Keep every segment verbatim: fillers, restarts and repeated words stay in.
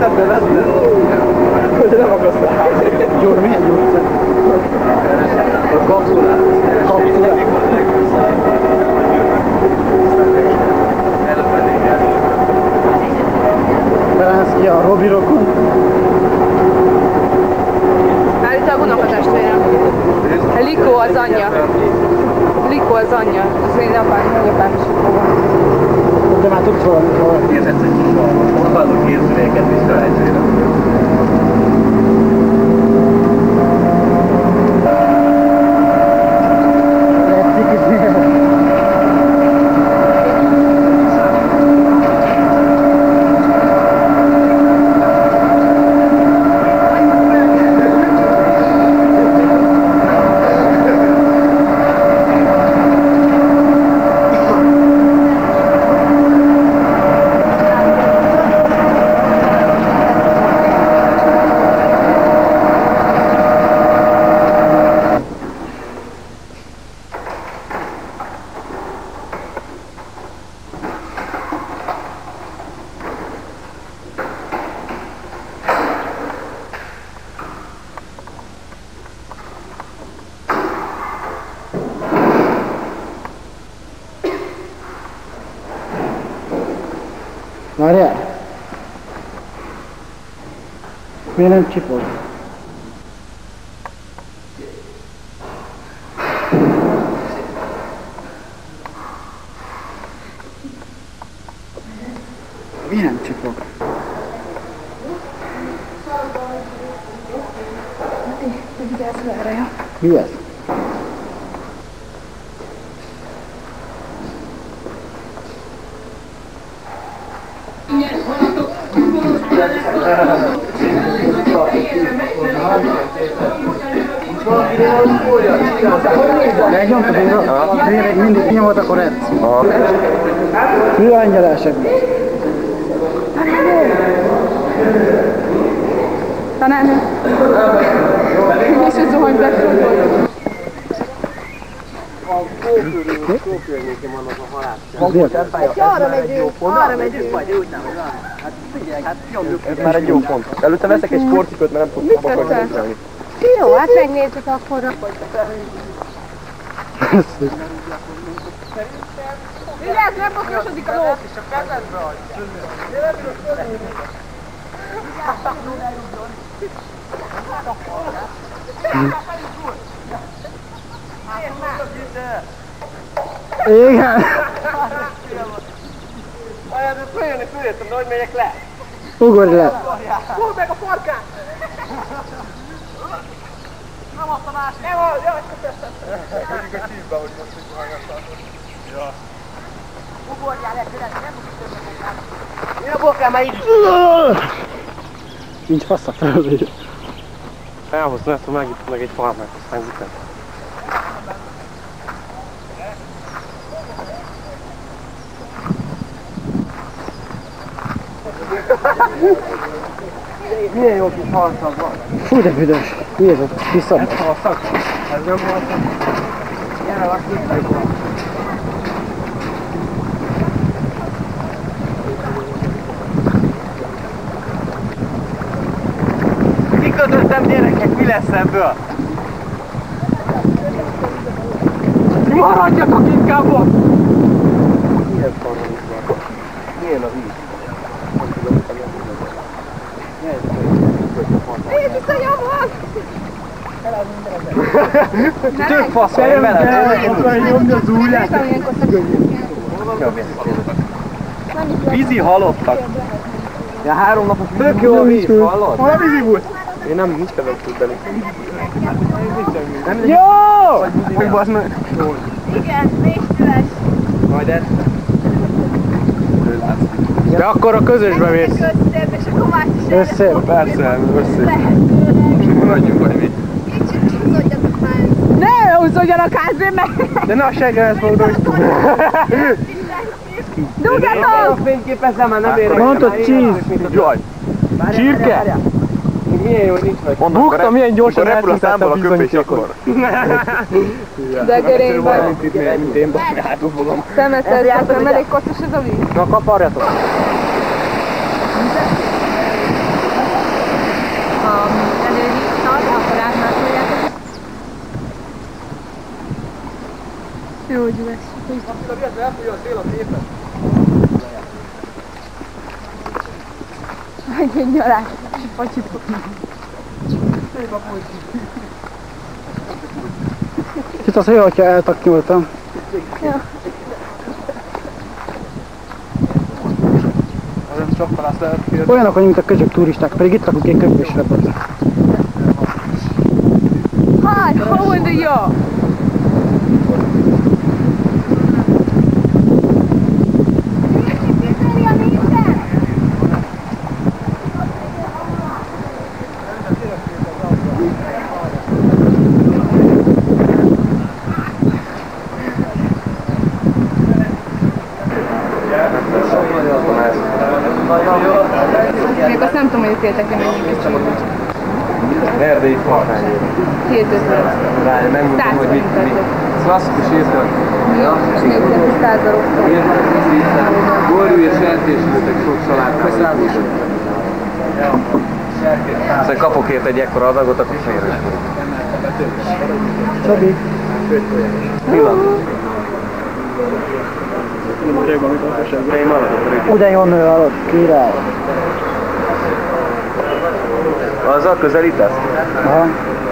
szemben lesz, hogy nem akasztál. Gyór, milyen gyógyszer? A kapszulát. Kapszulát? Belenszki a Robi rokon. Állítólag unokatestvérem. Likó az anyja. Likó az anyja. Az én apám, nagyapám is Likó van. De már tudsz valamit róla. Érzetsz egy kis valót. Hallok készüléket visszahelysére. Várjál! Miért nem csipod? Miért nem csipog? Mi ez? Megnyomtad, hogy mindig nyomod, akkor edsz. Főangyalásokban. Tanárnő. És a zuhany befolyt. A kókörnyéken vannak a halászok. Arra megyünk, arra megyünk. Hát figyelj, hát nyomjuk. Ez már egy jó pont. Előtte veszek egy sportikot, mert nem tudtam akarni. Jó, hát megnézzük akkor. Vigyázz, nem bokrosodik a ló! És a kezedbe adja. Igen! Ajánl, de följönni, följöttem, de hogy megyek le? Ugorj le! Hol meg a farkát! Nem azt a másik! Nem az, jaj! Mondjuk a csípbe, hogy most így hallgattam. Ja. Ugorjál le, tőle, nem fogsz többet bokálni. Én a bokám már így! Nincs fasz a felvér. Elhoztam ezt, hogy megittem meg egy farmát, aztán vitem. Milyen jó kis halszag van. Fú, de büdös. Mi ez a kiszab? Ez halszag? Ez nem halszag? Gyere, lakít van. Kikötöttem, gyerekek, mi lesz ebből? Maradjatok inkább ott! Milyen szarra itt van? Milyen a víz? Nézd, visszanyomod! Tök fasz, hogy veled! Akkor nyomd az ujját! Vízi halottak! Ja, három napos vízi. Tök jó a víz, hallod? Hol a vízi volt? Én nem, nincs kedvem tudni. Jó! Hogy basz meg? Igen, végtüles. Majd ezt. De akkor a közösbe mész. Összebb, és akkor más is Össze. Persze, össze. lehetőleg. Maradjunk vagy mi? Kicsit húzódjatok már. Ne húzódjanak át, meg! De ne a seggemet mondom, hogy Dugjatok! fényképezem, már nem érek. Mondtad cheese. Jaj. Csirke. Milyen jó, hogy nincs meg. Bukta, milyen gyorsan eltűntette a bizonyítékot. De görény vagy. Mint én, hátul fogom. Szemeted, nem elég kocos ez a víz. Na, kaparjatok. Jó, hogy lesz. Attila, miért elfújja a szél a képet? Meg egy nyalás. Pacsitok. Szép a pulcsi. Itt az olyan, hogyha eltaknyoltam. Ja. Nem csak falász lehet kérni. Olyanok, mint a közök turisták, pedig itt lakunk én köpésrebben. Hi, how are you? Még azt nem tudom, hogy ítéltek-e mennyi kicsit. Erdélyi farkány. kétezer. Várj, megmondom, hogy mit, mit. Klasszikus étel. Ja, és négyszáz darab. Gorjú és sertéslőtek sok salátával. Szóval kapok ért egy ekkora adagot, akkor félre. Csabi. Mi van? Ugye jön nő alatt, király. Azzal közelítesz? Aha.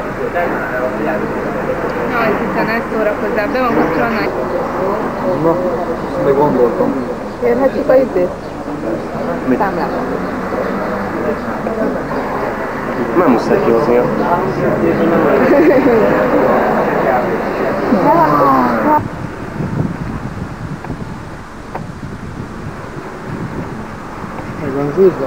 Na, ez hiszen ezt szórakozzál, be van kapcsolva nagy. Na, de gondoltam. Érhetjük a időt? Mit? Számlát. Nem muszáj kihoznia. Meg van zúzva.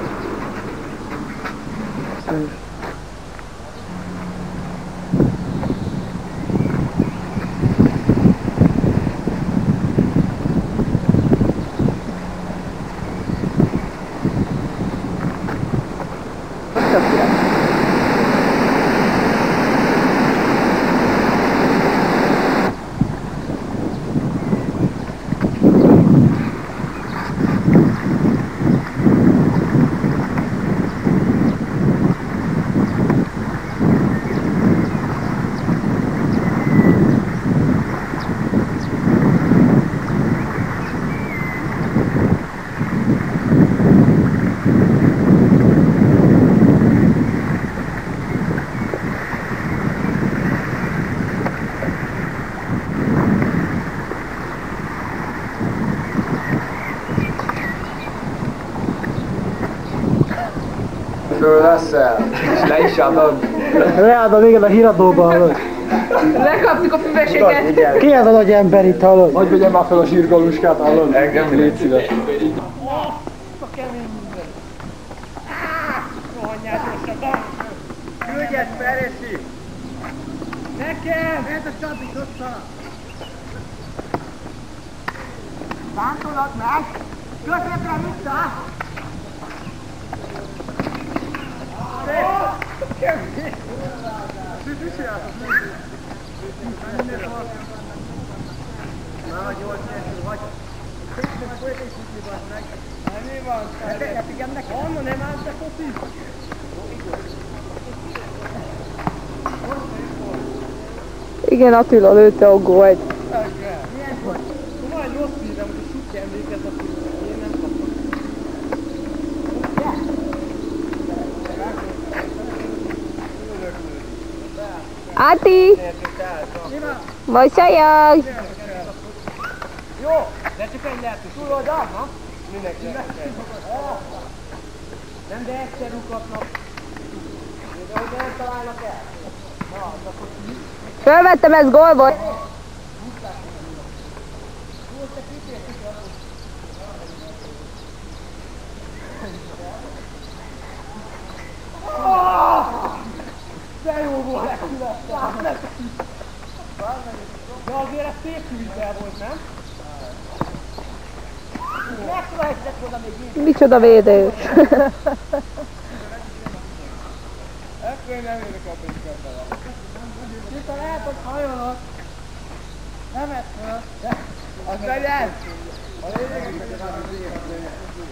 Föl leszel, és le is adod. Leadom, igen, a híradóban hallod. Lekaptuk a füveseket. Ki ez a nagy ember itt hallod? Hogy vegyem már fel a zsírgaluskát, hallod? Engem légy szíves. Rohanjál gyorsabban! Küldjed Feresi! Nekem! Ez a Csabi tudta! Tántolod meg! Középre vissza! Kemény! Mit csinálsz? Már nyolc nyertő vagy. Mi van? Anna nem állt a foci? Igen, Attila lőtte a gólt. Milyen volt? Szóval egy rossz hírem, hogy a Suki emlékez a filmre. Én nem kaptam. Áti! Mosolyogj! Jó, de csak egy lehető. Tudod, na? Mindenki. Nem, de egyszer rukatnak. De hogy nem találnak el? Na, akkor ki? Fölvettem, ez gól volt. De jó volt, megszülettem! De azért ez szép vízzel volt, nem? Megszületett volna még így. Micsoda védős. Ekkor nem érek a pénzkedvel. Itt a lehet, hogy hajolok. Nem edd föl. Az legyen! A lényeg is, hogy az lényeg.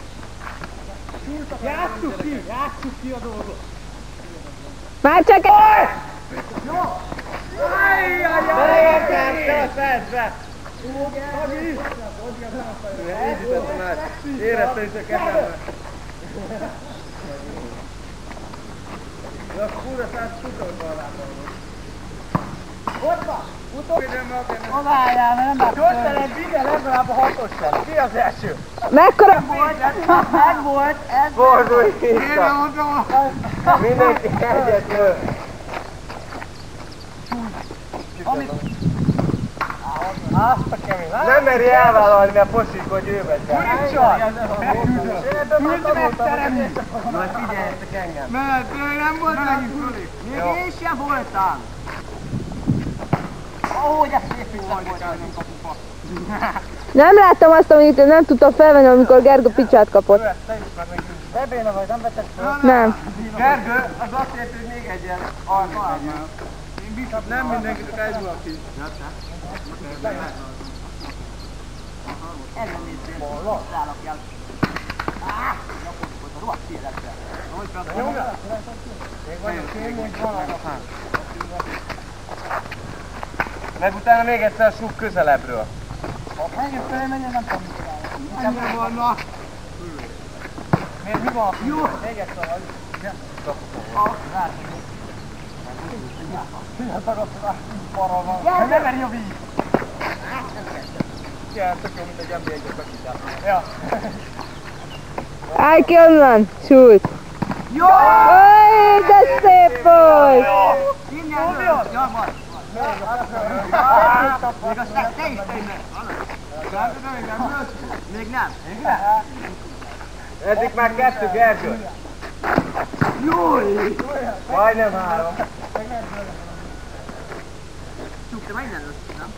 Játsszuk ki! Játsszuk ki a dolgot! Már csak egy... Jó! Ajjajjaj! Beértem! Fedd be! Érzítettem már. Érezte is a kezemben. De a fúra szárt sutalba alá tartott. Ott van! Utóvédelme a Hol álljál, mert nem látsz. Gyorsan vigye legalább a hatossal. Ki az első? Mekkora? Meg volt, ez Fordulj vissza! Mindenki egyet lő! Azt a kemény! Nem meri elvállalni, mert posik, hogy ő vezet. Küld megteremni! Majd figyeljetek engem! Mert nem voltál! Még én sem voltam! Ahogy ezt szépen voltál, nem kapufa! Nem láttam azt, amit nem tudtam felvenni, amikor Gergő picsát kapott. De béna vagy, nem vetted fel? Nem. Gergő, az azt jelenti, hogy még egyen alkalmával. Én biztos, nem mindenki, csak egy valaki. Ellennézzél, rálapjál. Áh, napot volt a rohadt életben. Nyomja? Még vagyok, még mondj valamit. Meg utána még egyszer a súg közelebbről. Ha menjünk fel, menjen, nem tudom, mit csinálni. Ennyi vannak. Miért mi van a fűző? Még egyszer vagy. Nem meri a víz! Igen, tök jó, mint egy em bé egyes bekítás. Ja. Állj ki onnan! Súlyt! Jó! Oj, de szép volt! Innen jön! Ja, van! Még azt te is tenni meg! Még nem? Még nem? Eddig már kettő, Gergő. Júj! Majdnem három. Csuk, te majd nem lesz, nem?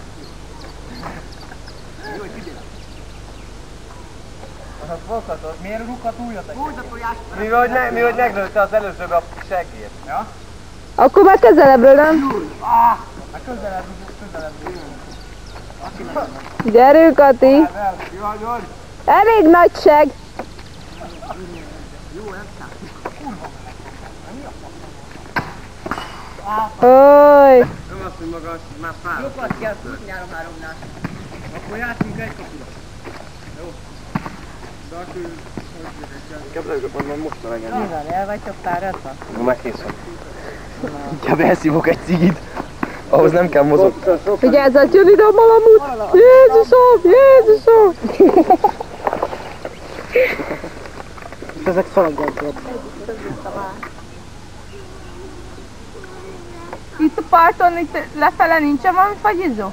Jó, hogy figyelj! Azt foghatod. Miért rúghat újat? Húzd a tojást! Mi hogy, ne, mi hogy meglőtte az előzőbe a seggét. Ja? Akkor már közelebbről, nem? Ah! Hát közelebb, közelebb. Gyerünk, Kati! Jó, jó. Elég nagy seg! Oly! Nem azt, hogy maga már fáradt. Sokat kell futni a háromnál. Akkor játszunk egy kapura. Jó? De akkor... Képzeljük, hogy majd most melegyen. Mivel elvagytok párat? No, megkészül. Inkább elszívok egy cigit. Ahhoz nem kell mozogni. Figyelj, ez jön ide a malamut! Jézusom! Jézusom! Ezek szaladgáltak. Itt a parton, itt lefele nincsen valami fagyizó?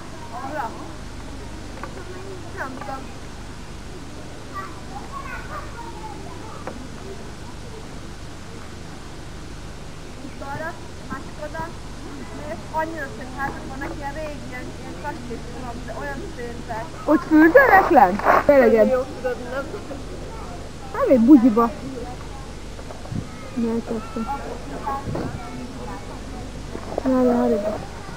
Balra, másik oldalon, és annyira szép házak vannak, ilyen régi, ilyen, ilyen kastélyok, de olyan szépek. Ott fürdenek lenn? Tényleg. Jó, tudod, nem tudom. Nem egy bugyiba. Elkezdtem. Várj, hárba.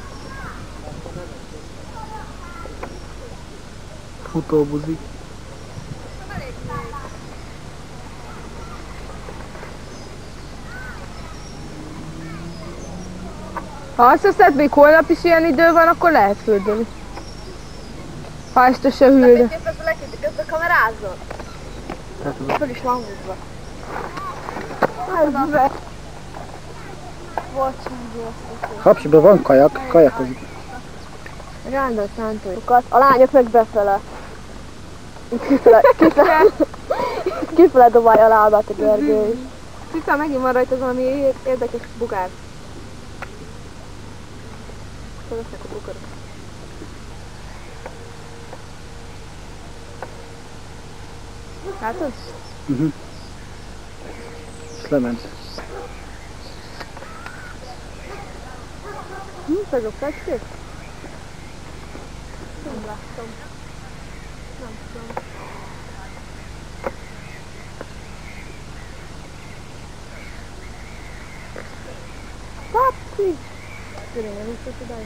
Futóbuzik. Ha azt hiszed, még holnap is ilyen idő van, akkor lehet fürdeni. Ha este se hűl. Képes a leképzik, ezt a kamerázol. Föl is van húzva. Volt csúgyó. Hapsiban van kajak, kajakozik. Rándor szántójukat, a lányok meg befele. Itt kifele, kifele, kifele dobálja a lábát a Gergő is. Tisztán megint van rajta valami érdekes bugár. Fölösnek a bugarok. Látod? Mhm. Uh-huh. Ezt lement. Hm, szagok festét? Nem láttam. Nem tudom. Papi! Gyere, nem is odáig.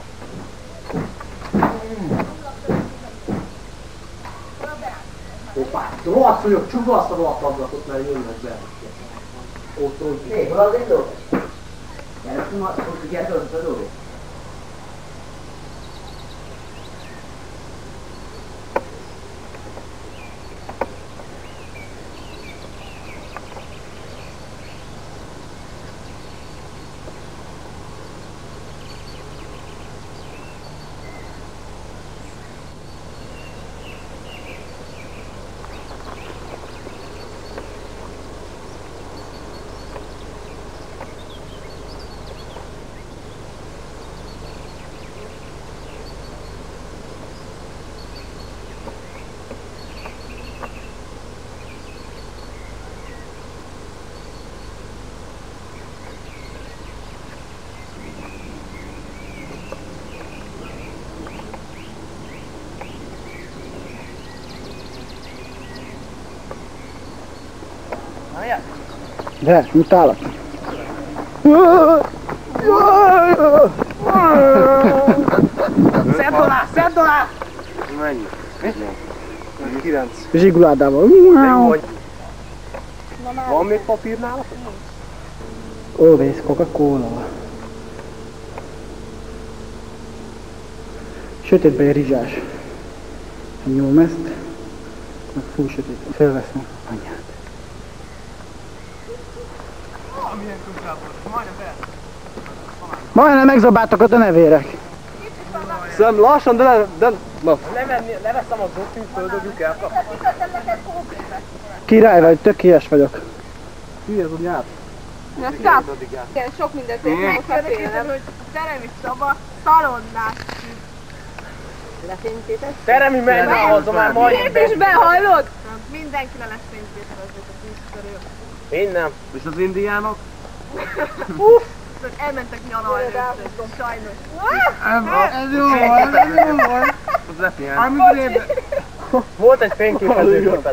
Hoppá, rohadt vagyok, csukva azt a rohadt ablakot, mert jönnek be. Ott, ott. Hé, hol az egy dolog? Gyere, hogy ugye döntve dolog. Helyen? De, mint állat. Szedd alá! Szedd alá! Mennyi? kilenc. Zsiguládával. Van még papír nálatok? Always Coca-Cola. Sötétben rizsás. Nyom ezt. Meg full sötét. Felveszem anyát. Ah, milyen közel volt. Majdnem be. Majdnem megzabáltak a denevérek. Szem lassan, de ne... De, na. Levenni, leveszem a zotűt, földögjük el. Király vagy, tökélyes vagyok. Hülye ez a nyár. Na, kap! Igen, sok mindent értem, most megfélem. Teremi szoba, szalonnás. Lefényképes? Teremi menj, ahhoz már majdnem Miért is behajlod? Mindenki le lesz fényképezve a tíz körül. Én nem. És az indiánok? Elmentek nyaralni, sajnos. Ez jó volt, ez jó volt. Az lepján. Amikor én... Volt egy fényképezőgéped.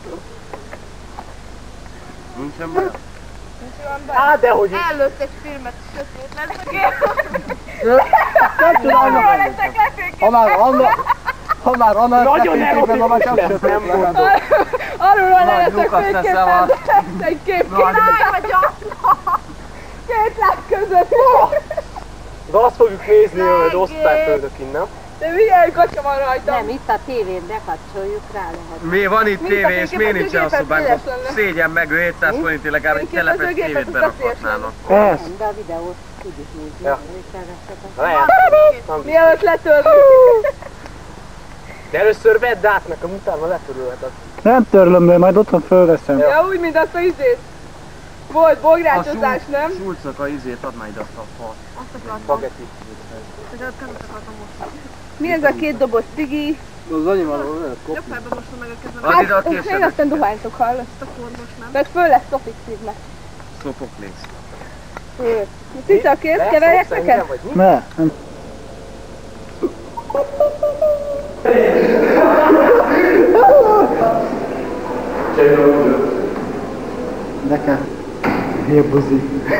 Nincsen baj. Á, dehogy is. Előtt egy filmet, sötét lesz a Nem tudom, ha már annak... Ha már annak... Nagyon erotikus lesz, nem mondom. Arról a Nagy leletek Lukasz fényképen, teszel de egy kép két láb között. De azt fogjuk nézni, hogy osztályföldök innen. De milyen kacsa van rajta? Nem, itt a tévén bekapcsoljuk, rá lehet. Mi van itt Mint tévé, a és miért nincsen a fényképezőgépet szobánkban? széles lenne. Szégyen meg, ő hétszáz forintig legalább egy telepes Fényképezőgépet tévét az berakhatnának. Ez. Nem, de a videót tudjuk nézni. Ja. Észrevettetek? Lehet. Mielőtt letörlünk. De először vedd át, nekem utána letörölheted. Nem törlöm be, majd otthon fölveszem. Ja, úgy, mint azt a izét. Volt bográcsozás, nem? Sulcnak a izét, add már ide azt a falt. Spagetti. Mi ez a két doboz cigi? Az annyi van, olyan Jobb fejbe mosom meg a kezem. Add ide a Én késedet. aztán dohánytok hallasz. Akkor most nem. Mert föl lesz Sofik szívnek. Szopoklész. Cica a kész, keverjek neked? Ne, nem. Nekem. Hülye buzi.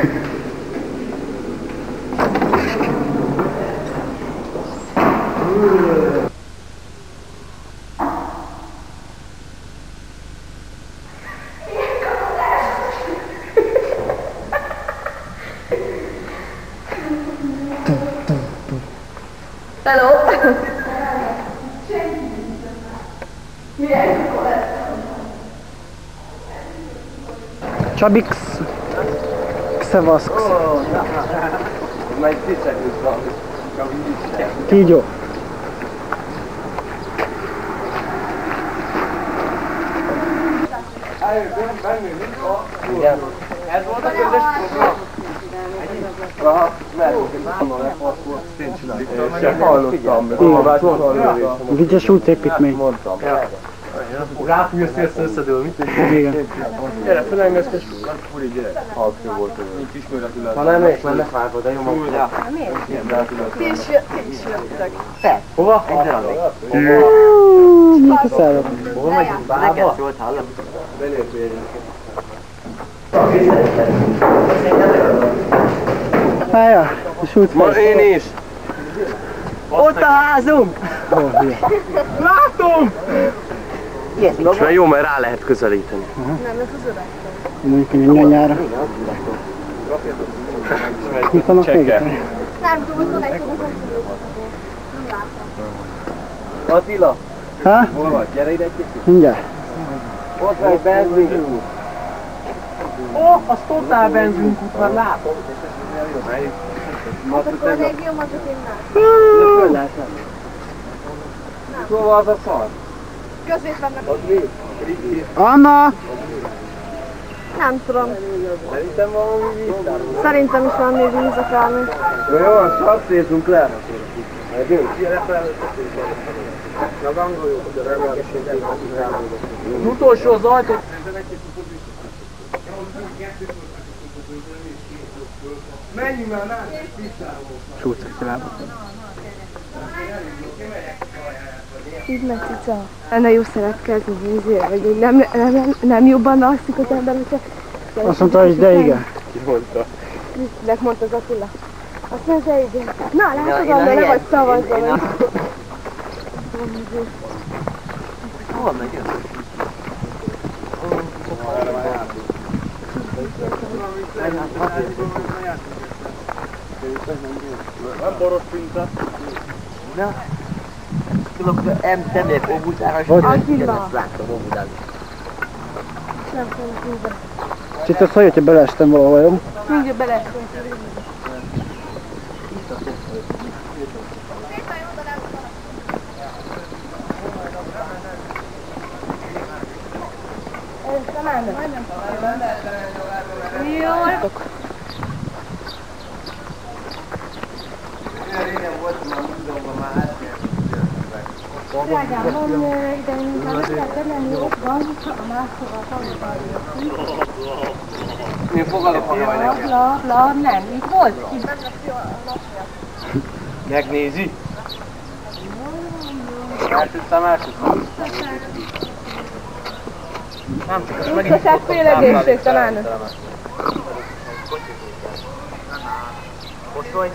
Hello! Csabix. Ksevaszks. Majd tisztelős van. Kígyó. Igen. Ez volt a közös program. Aha, mert onnan lefarkult, én csináltam. Csak hallottam, mert a vágyat hallani. Vicces útépítmény. Mondtam. Ráfűrsz, össze összedől, mit? Igen. Gyere, fölengedsz, Furi, gyere. Halkő volt. Nincs ismeretület. ha nem és mennek várba, de jó magad. Ja. Ti is jö- ti is jöttek. Hova? Ide adok. Kiszállok. Hova megyünk? Bárba? Jót hallom. Hája, és úgy Ma fel. én is. Ott a házunk! Ó, hülye. Látom! És már jó, mert rá lehet közelíteni. Mondjuk, hogy a nyanyára. Mit vannak még? Nem tudom, hogy egy tudom. Attila, Ha? hol vagy? Gyere ide egy kicsit. Mindjárt. Ott van egy benzinkút. Ó, az totál benzinkút, már látom. Akkor a régiómat innen. Hol van az a szar? Közét vannak. Az mi? Anna! Nem tudom. Szerintem valami víztár. Szerintem is van még víz akármi. Jó, jó, sarcézzunk le. Megyünk. Na, gangoljuk, hogy a legalábbis egy Az utolsó az ajtó. menjünk már, nem? Csúcok kilába. Így meg cica. Lenne jó szeretkezni vízére, vagy így nem, nem, nem, nem jobban alszik az ember, hogyha kell. Azt mondta, hogy de igen. Ki mondta? Krisztinek mondta az Attila. Azt mondta, igen. Na, látod, Én a Anna, le helyen- vagy szavazva. én- én vagy. a- Hol megy ez? Nem boros pinta. Na. Tudok, em, nem megyek Óbudára, és Attila. ugyanezt láttam Óbudán. Nem tudom, húzva. Itt azt hallja, hogy beleestem valahol, jó? Mindjárt beleesünk. Jól. Drágám, van ide inkább meg kell tenni, ott van, a máshova tanulni. Én fogadok a La, la, la, nem, itt volt. Megnézi? Elsüttem, elsüttem. Nem csak ezt megint Utazás félegészség talán. Koszolj?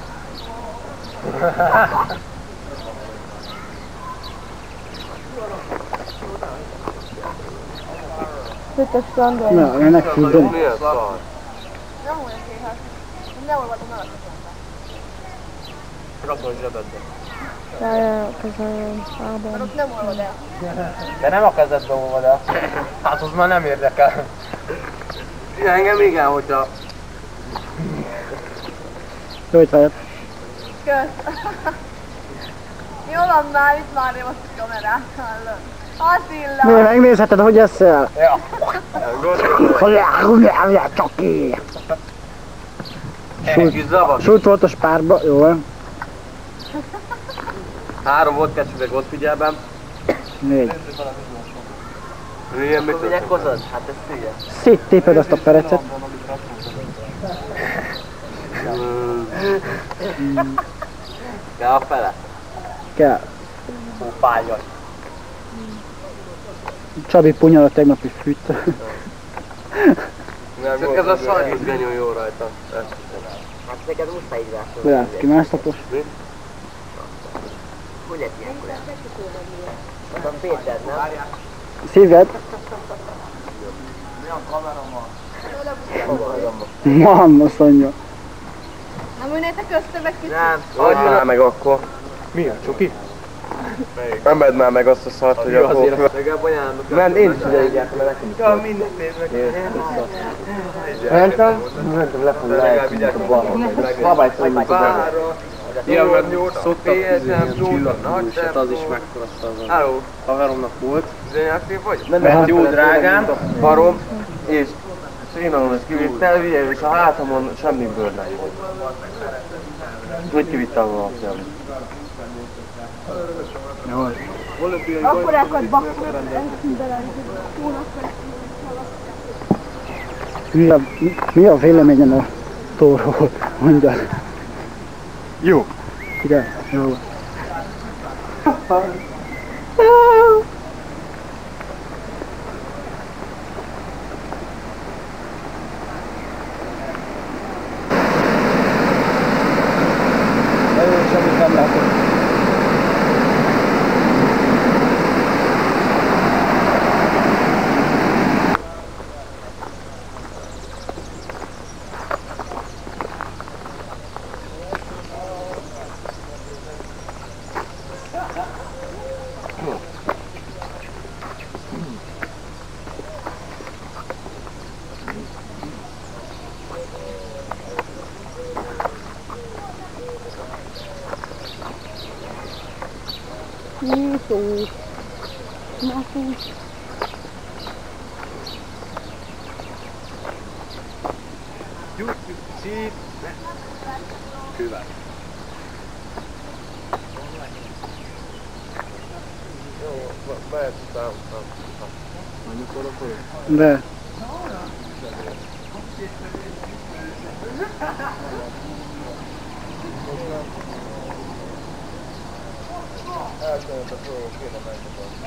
Sütös Sandor. Na, ennek küldöm. Mi a szar? Rakod zsebedbe. Jaj, köszönöm. Ádám. De nem a kezedbe olvad el. Hát az már nem érdekel. Ja, engem igen, hogyha... Jó, hogy váljad. Kösz. Jó van már, itt már most a kamerát hallom. Attila! Mi, megnézheted, hogy eszel? Ja. Csoki! Kis zavas. Sult volt a spárba, jó van? Három volt, kettőnek ott figyelben. Négy. Milyen mit Akkor minek hozod? Hát ez hülye. Széttéped azt a perecet. Kell a fele. Kell. Ó, fájjad. Csabi punyala tegnap is fűtte. Csak ez a sajt genyó jó rajta. Hát neked muszáj így rászolni. Lehet, ki másnapos? Hogy lett ilyenkor el? Az a Péter, nem? Szíved? Van, azt mondja. Nem ülnétek össze meg kicsit? Nem. Adj már meg akkor. Mi a csoki? Emeld már meg azt a szart, hogy akkor... Legalább ajánlom. Mert én is ide ígyek, mert nekem is. Ja, minden mentem, mentem lefelé, lehetünk a balra. Babály szólunk a balra. Ilyen, mert szoktam csillagmúlsat, az is megkorasztal az Hello. Haveromnak volt. Mert jó drágám, barom, és szénalom ez kivitt vigye, és a hátamon semmi bőr nem volt. Úgy kivitte a valapján. Akkor elkad bakkor, bele. Mi a, mi a véleményen a tóról? Mondja. Jó. Ide, jó. Erről semmit nem látok. Jézus! Jézus! Szít. Kővel. Jó, mehet után. Amikor akkor? De. Eltölött a forró, kéne megmutatni.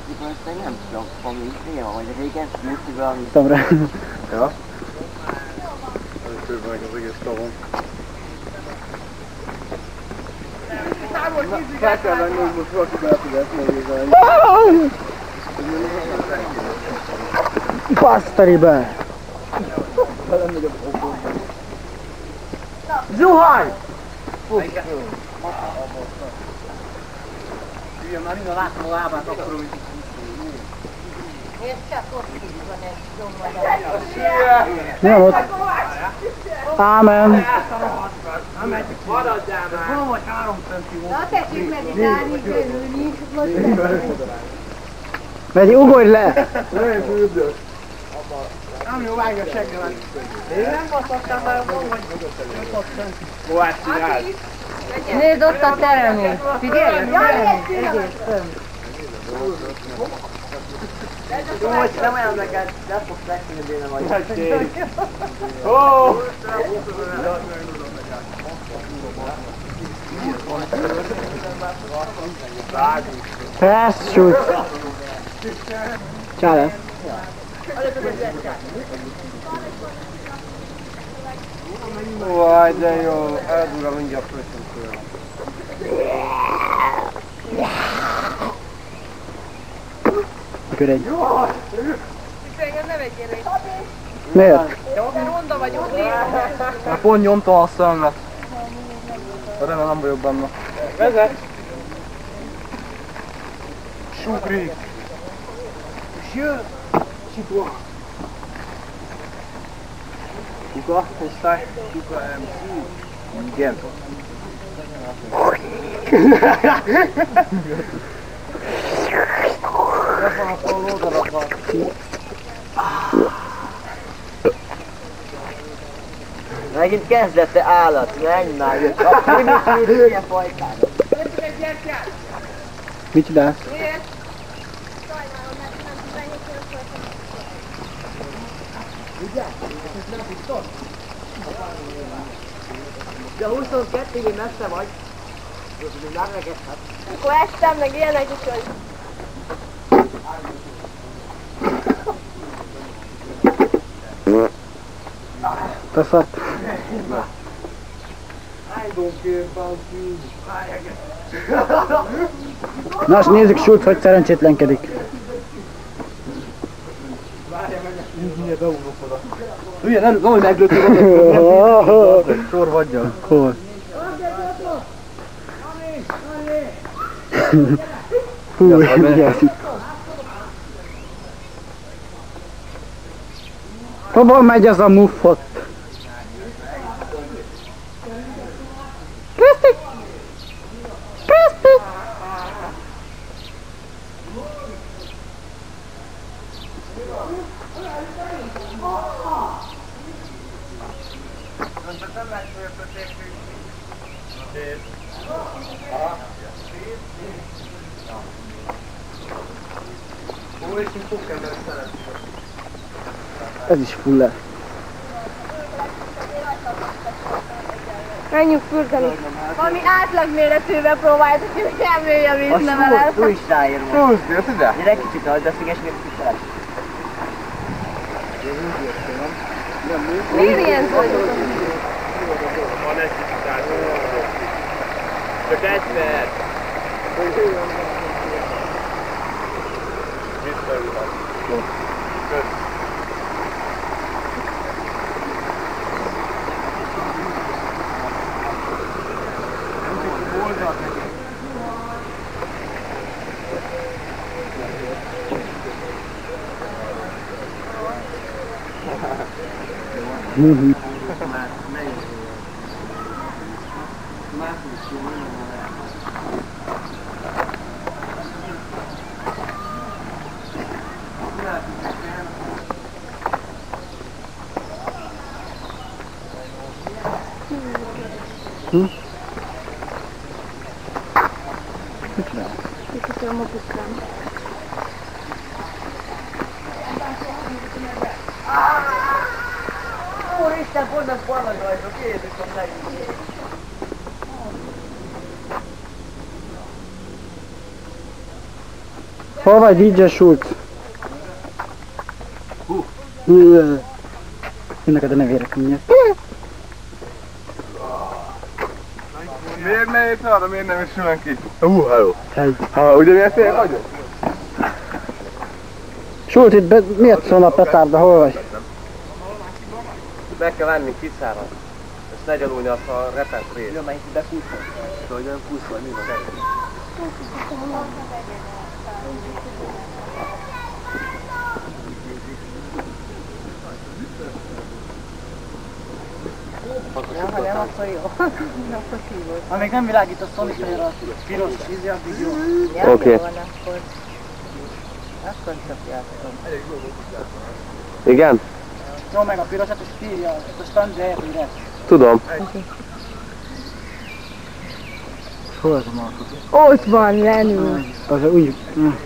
Mikor ezt nem tudom, valami téma, vagy régen szűrt valami. Tamra. Ja. Előbb meg az egész tavon. Fel kell venni, hogy most valaki be tudják megnézni. Basztaribe! Zuhany! Igen, már innen látom a lábát, akkor úgy... Miért csak ott van egy domba? Mi van ott? Ámen! Maradjál már! Hol vagy három centi volt? Na tessék meditálni, görülni, most Megyi, ugorj le! Nem jó, vágj a seggel. Én nem baszottam már, hogy Ó, hát csináld. nézd ott a teremét. Figyelj, a teremét, egész fönn. Jó, hogy nem olyan neked, nem fogsz megszínni béne majd. Ó! Fast shoot! Csála! Vaj, de jó, eldurra mindjárt főszem tőle. Mikor egy... Engem ne vegyél egy. Miért? Ronda vagy, ott Már pont nyomtam a szemmet. Remélem nem vagyok benne. Vezet! Sugrik! És jön! Sipó! Kuka, és száj. Kuka em cé! Igen. Ez van a szól oldalakban. Megint kezdette állat, menj már! A primitív ilyen fajtára. Mit csinálsz? De huszonkettőig messze vagy. Nem rekedhet. Akkor estem, meg ilyenek is, hogy... Teszed? Na, és nézzük Schulz, hogy szerencsétlenkedik. Ugye, nem, nem, hogy meglőtték a sor vagyja. Hol? Hú, yes. Hova megy ez a muffot? Kriszti! Kriszti! Ez is full lesz. Menjünk fürdeni. Valami átlagméretűvel próbáltuk, hogy elmélj a A vízlevelet. súly is ráér most. Húsz, jössz ide? Gyere egy kicsit, ahogy beszélges, még kicsit fel. Miért ilyen zöld? Van egy kicsit át. Csak egy perc. Visszaülök. Kösz. Mhm. Hm? Mit csinálsz? Köszönöm a puszkám. Úristen, pont az barlangrajzok, Jézusom legyen. Hol vagy dé dzsé Schulz? Jön neked a nevére könnyebb. Miért ne érsz arra, miért nem is sülön ki? Hú, hello. Hey. Ha, ugyanilyen fél vagyok? Schulz, itt be, miért szól a petárda, hol vagy? Be kell venni, kiszárad. Ezt ne gyalulni azt a repet részt. Jön, menj ide puszva. Hogy olyan puszva, mi van? Nem, ha nem, akkor jó. Akkor kívül. Ha még nem világít a szolifér a piros vízi, addig jó. Ja, Oké. jó van, akkor... Akkor csapjátok. Igen? Jó meg a pirosat, és írja a stand zsebére. Tudom. Hol az a Markus? Ott van, Lenő. Az a úgy...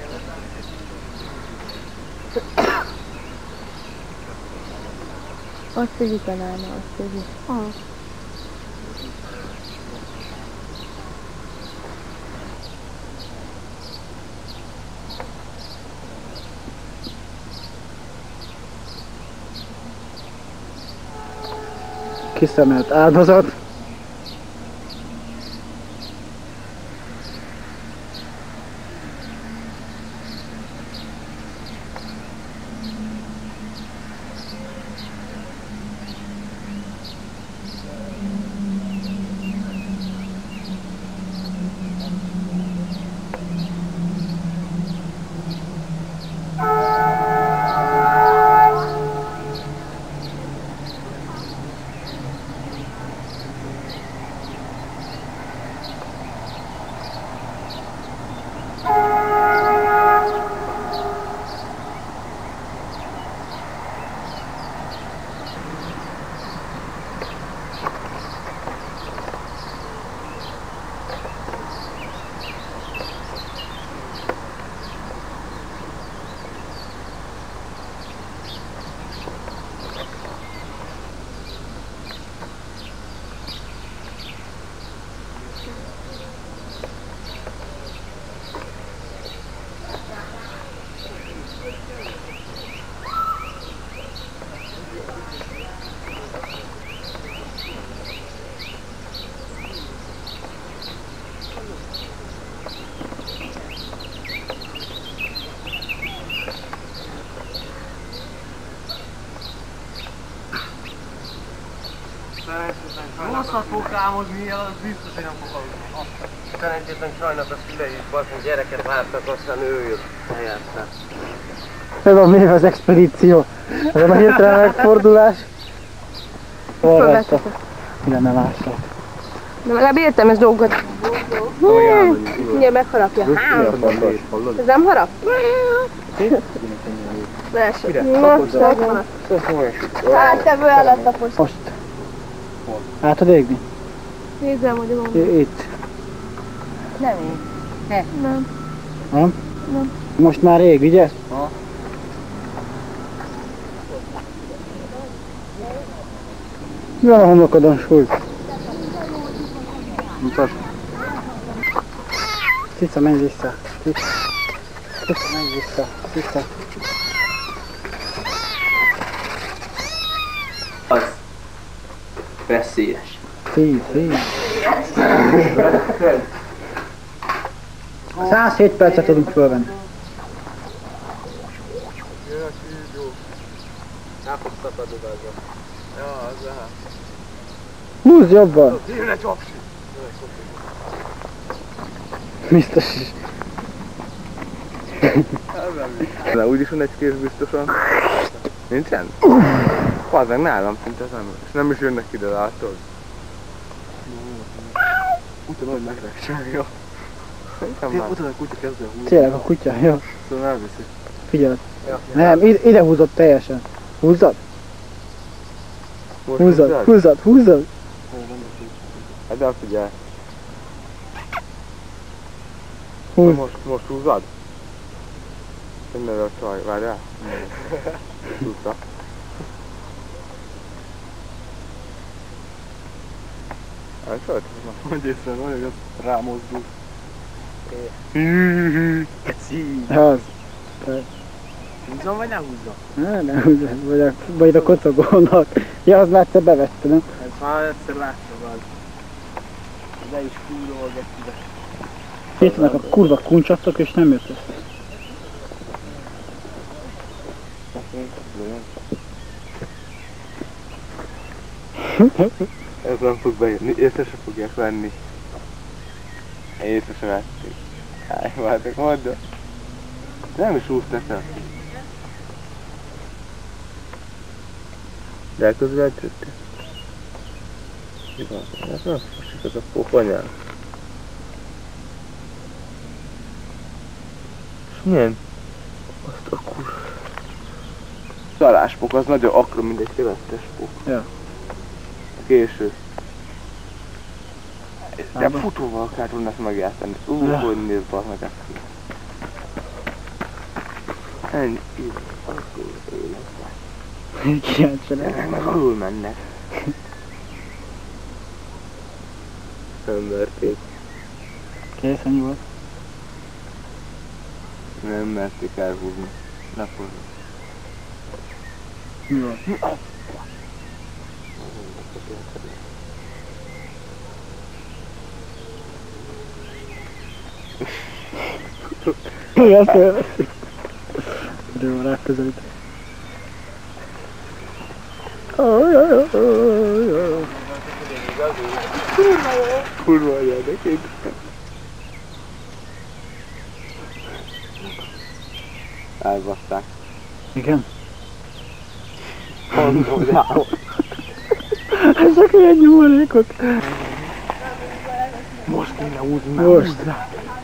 Azt figyelj találna, azt figyelj. Ah. Kiszemelt áldozat. Rosszat fog támozni, az biztos, hogy nem fog aludni. Szerencsétlen sajnos a szülei is bazdmeg gyereket vártak, aztán ő jött helyette. Ez a mi az expedíció. Ez a hirtelen megfordulás. Hol vagytok? Ide ne lássak. De legalább értelmes dolgot. Mindjárt megharapja. Ez nem harap? Leesett. Most megvan. Hát te bőle lett a post. Most. Látod égni? Nézzem, hogy van. Itt. Nem én. Ne. Nem. Nem? Nem. Most már ég, vigyázz? Ha? Mi van a homokodon, Schulz? Mutasd. Cica, menj vissza. Cica, Cica menj vissza. Cica. Az veszélyes. Szív, szív. százhét percet tudunk fölvenni. Jön a kígyó. El fog szakadni belőle. Ja, az lehet. Húzz jobban. Jön egy csapsi. Biztos is. De úgyis van egy kész biztosan. Nincsen? Bazdmeg nálam szinte az nem. És nem is jönnek ide, látod? Utána hogy megregcságja. Utána a kutya kezdve húzni. Tényleg a kutya, jó. Szóval elviszi. Figyeld. Nem, ide, ide húzott teljesen. Húzzad? Húzzad, húzzad, húzzad. Hát de figyelj. Húzz. Most, most húzzad? Minden a csaj, várjál. Tudta. Elcsajt? Hogy észre, hogy az rámozdul. Hű, hű, hű. Az. Húzzon vagy ne húzzon? Ne, ne húzzon, vagy a, vagy a kocogónak. Ja, az már egyszer bevette, nem? Ez már egyszer láttam az. De is kúrolgat ide. Itt vannak a kurva kuncsattok és nem jött össze. Ez nem fog bejönni, észre se fogják venni. Észre se vették. Háj, vártak, mondd. Nem is úsztak el. De elközelítette. Igaz, ez nem fosik az a pofanyán. És milyen? Azt a kur... Szaláspok az nagyon akra, mint egy szilvesztes pok. Ja. Késő. De futóval kellett volna ezt megjátszani. Ú, ja. Hogy nézd be meg ezt ki. Ennyi. Akkor élek. Kiráncsanak. Meg alul mennek. Nem merték. Kész, ennyi volt. Nem merték elhúzni. Leforni. Mi volt? Mi azt elveszik? De jó, ráközelít. Kurva anyád, de két. Elbaszták. Igen? Mondom, de Ezek ilyen nyúlékok. most kéne húzni, már Most. húzzá.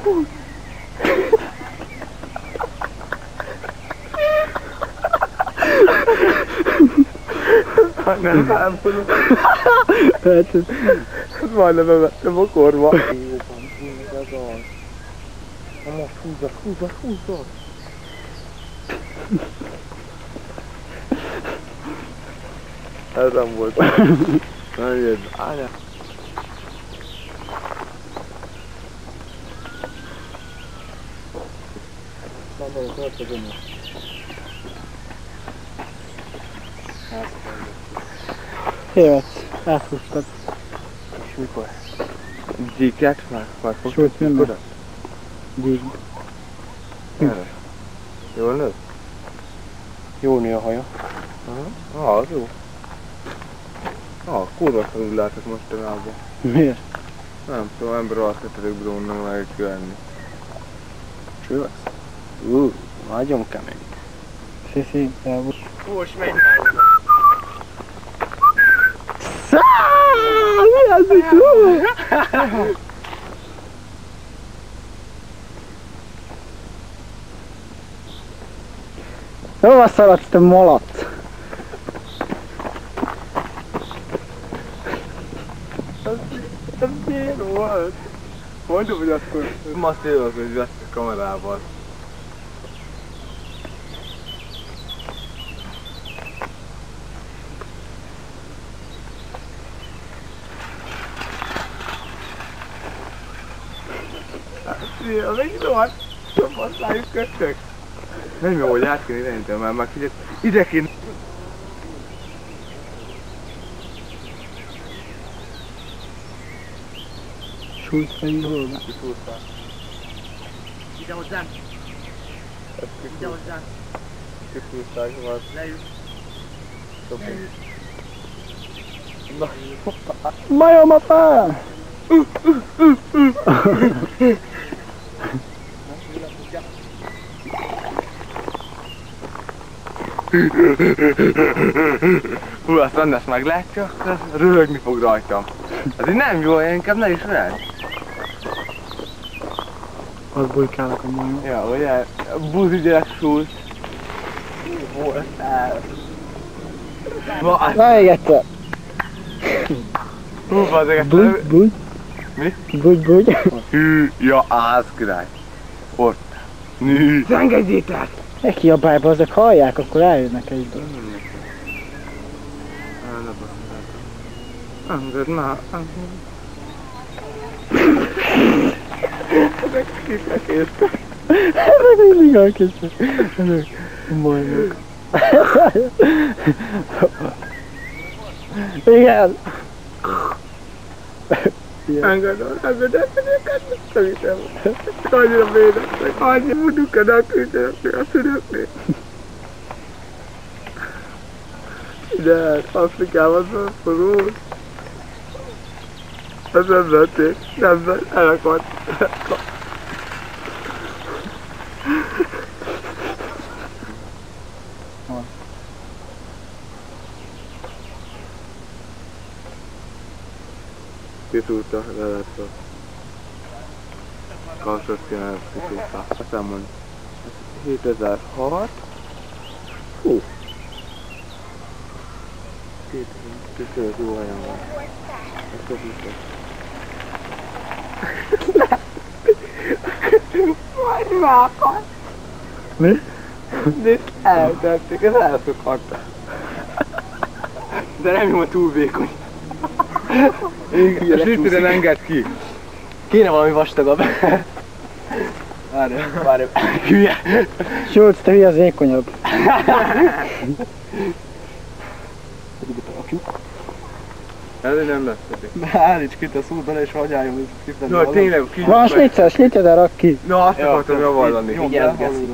Hát nem elfogom. Hát ez... Majdnem bevettem a korba. Jó van, ez az. Na most húzzad, húzzad, húzzad. Ez nem volt. Nem jött. Ányá. Tévedsz, áthúztad. És mikor? Gyíket már? Már Sőt, mi oda? Gyík. Erre. Jól nő? Jó nő a haja. Aha, ah, az jó. Ah, kurva szarul látok mostanában. Miért? Nem tudom, ember azt tettetek Bruno meg jönni. Csővesz? Ú, nagyon kemény. Sziszi, elbús. Most megy Mi az itt? Hova szaladsz, te malac? Ez miért volt? Mondom, hogy akkor... Ma szél az, hogy vesz a kamerával. Ja, még rohadt! Szopaszlájuk kötök! Nem jó, hogy át kéne irányítani, már már figyelj, ide kéne... Súlyt pedig hol van? Kiszúrtál. Ide hozzám, Ezt ide hozzám. kiszúrták már. Leülj. Szopni. Majom a fán! Hú, azt András meglátja, akkor röhögni fog rajtam. Az így nem jó, inkább ne is rád. Az bujkálok a majom. Ja, ugye, buzi gyerek súlyt. Voltál. Ma, Na még egyszer! hú, bazeg, Bugy, bugy. Mi? Bugy, bugy. Hű, ja, ász király. Ott. Nű. Engedjétek! Ne kiabálj, azok hallják, akkor eljönnek egyből. Engedd már. Ezek kikek értek. Ezek mindig a kis majmok. Igen. Engedem, engedem, engedem, szerintem. Annyira védettek, annyi mudukanak ütökni a szülőknél. De Afrikában van forró. Ez nem vették, nem vett, elakadt. Kitúrta, lelette. Kalsosként kitúrta. Aztán mond, hétezer-hat. Hú. Kétezer, jó helyen van. Ezt a biztos. Majd rákad. Mi? De eltették, ez elszokhatta. De nem jó, a túl vékony. A sütőre nem enged ki. Kéne valami vastagabb. Várj, várj. Hülye. Schulz, te hülye, az vékonyabb. Ez nem lesz. Állíts ki, te szúr bele és hagyjáljon kifelé. No, tényleg, ki. Van snitzel, snitzel, de rak ki. No, azt akartam javallani. Vigyázz, Geci.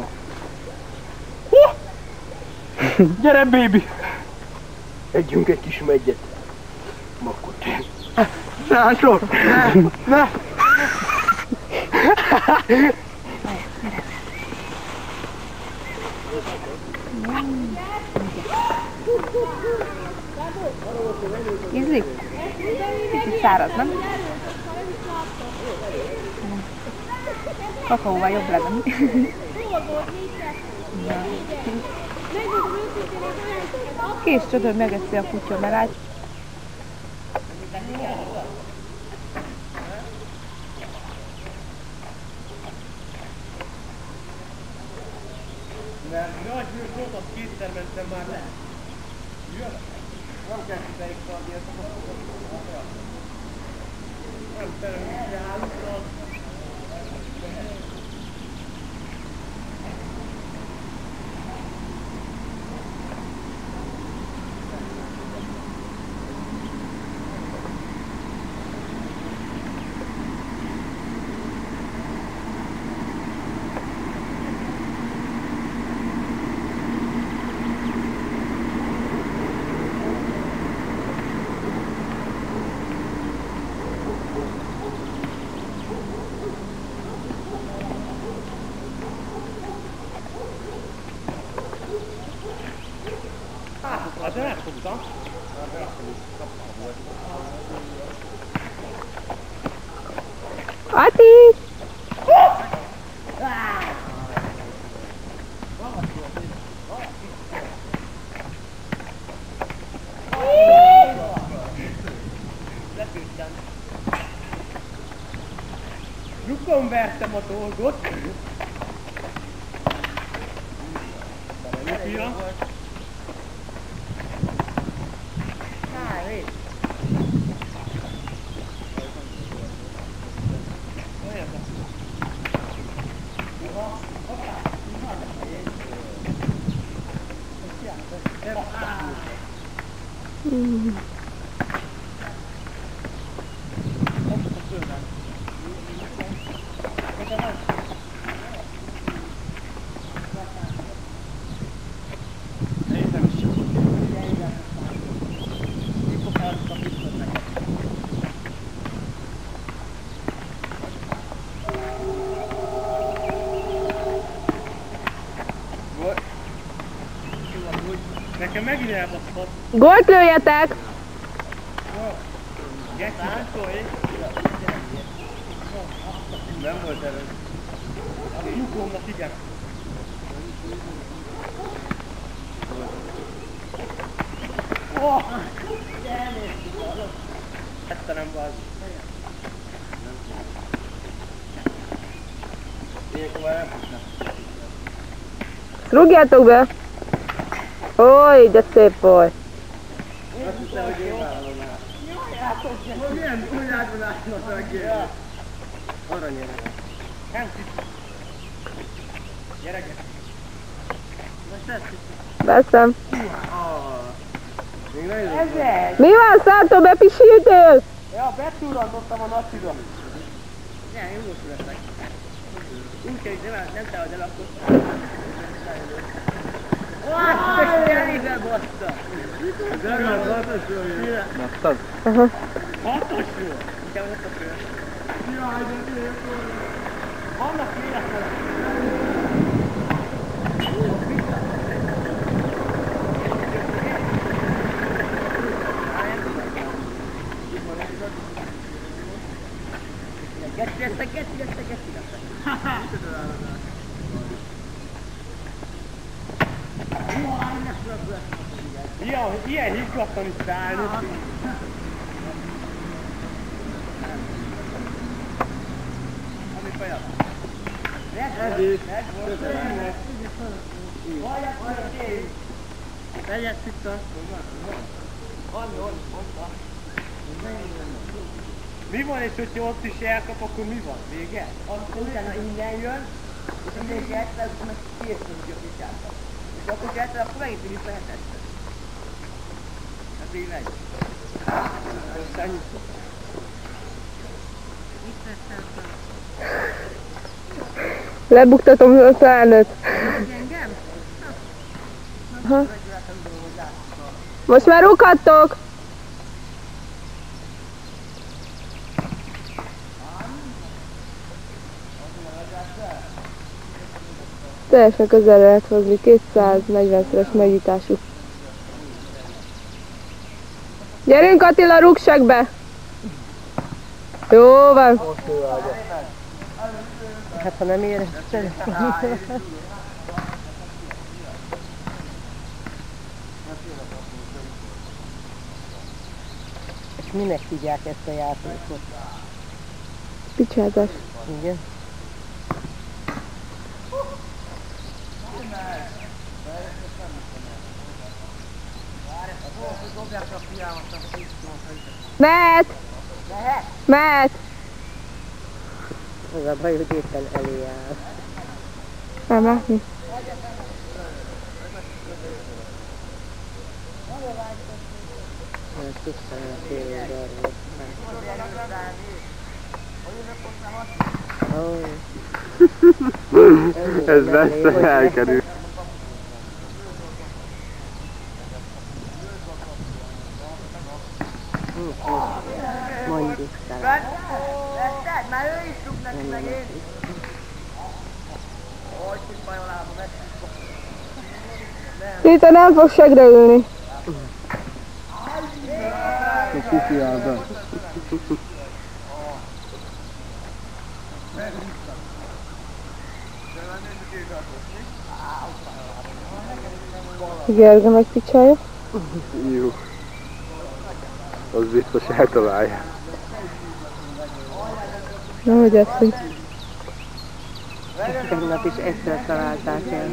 Gyere, baby! Együnk egy kis megyet. Makot. Sánsor! Ne! Ne! Ízlik? Kicsit száraz, nem? Kakaóval jobb lenne. Kés csodor megeszi a kutya, mert át... Nagy hűs volt, azt kétszer mentem már le. Jön? Nem kell kideig szarni ezt a kapcsolat. Nem terem, hogy állunk. Hát de megfogtam. Ati! Lyukon vertem a dolgot. Lyukja. Mm. Nekem megint elbasztott. Gólt lőjetek! Geci, szólj! Nem volt előtt. A lyukomnak igen. Oh! Ezt nem vagy. Rúgjátok be! Oly, de szép volt! Azt hiszem, hogy én vállalom el. Jaj, milyen túljátban állnak meg. Aranyére. Nem kicsit. Veszem. Még nagyon Ez mi van, Szántó, bepisítél? Ja, betúrantottam a naciba. Nem, jó születek. Úgy kell, nem, nem te, hogy elakadsz. Wow, elégel bassza! Zermel, hatosról. Láttad? Aha. Hatosról? Inkább hatosról. Jaj, de jó. Vannak életek. Geci lesz, geci lesz, geci lesz. Ilyen, ilyen higgadtan is szállni. Ami fejad? Eddig. Halljak, halljak én. Vegyek vissza. Annyi, mondta. Mi van, és hogyha ott is elkap, akkor mi van? Vége? Akkor utána innen jön, és innen is elkap, és meg készülünk a picsáttal. És akkor is elkap, akkor megint így lehet este. Hát így megy. Ennyi. Lebuktatom a szárnyat. Aha. Most már rúghattok! Teljesen közel lehet hozni, kétszáznegyvenszeres megnyitású. Gyerünk Attila, rúgsak be! Jó van! Hát ha nem érezted. És minek hívják ezt a játékot? Picsázás. Igen. Mehet! Mehet! Az a baj, hogy éppen elé áll. Nem látni. Mert tisztán a tényleg arra. Ez messze elkerül. Mondjuk talán. Vetted? Már ő is rúg neki meg én. Hogy kis bajolába vettem. Tita nem fog segre ülni. A kufiába. Gergő megpicsálja. Jó. Az biztos eltalálja. Na, hogy ezt, hogy... Tegnap is ezzel találták el.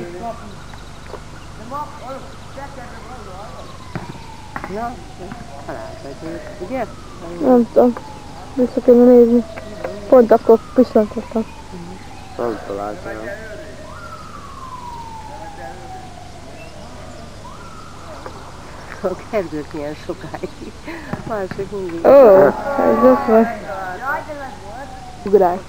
Na, találták, ugye? Nem tudom. Vissza kéne nézni. Pont akkor pislantottam. Nem találtam. A kezdők milyen sokáig. Mások mindig. Ó, ez ott van. Ugrás.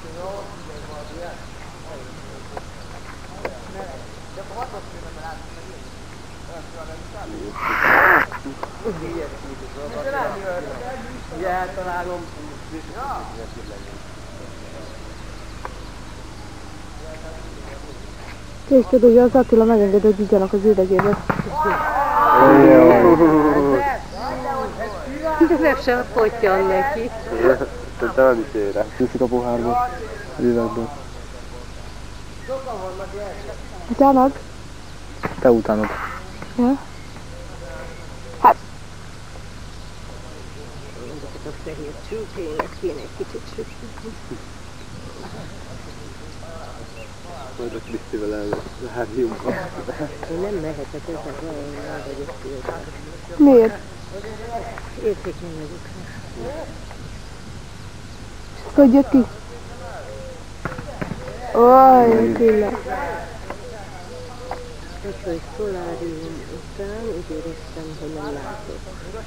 Ugye eltalálom. Késted, ugye az Attila megengedett, hogy vigyanak az üvegébe. De nem sem potyan neki. Szerintem nem is ér rá. Viszik a pohárba, az üvegből. Utánog? Te utánod. Ja. Hát. A fehér csúkének kéne egy kicsit sütni. Majd a Krisztivel elvárjunk. Én nem mehetek ezzel valami rá vagyok féltem. Miért? Értékeny vagyok rá. Hogy jött ki? Oj, tényleg. hogy szolárium után úgy éreztem, hogy nem látok.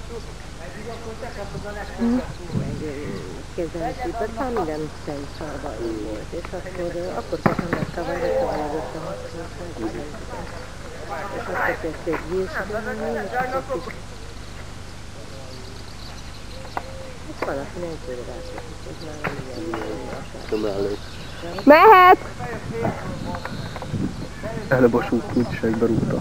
Kezelését, aztán minden szent szarvaim volt, és akkor, akkor kaptam meg tavaly, de tavaly előtt a hatszor, és akkor kezdték gyilkolni, és akkor is és valaki nem tudja rákosni, hogy már nem ilyen Mehet! Előbb a súlyt úgyis egybe rúgta.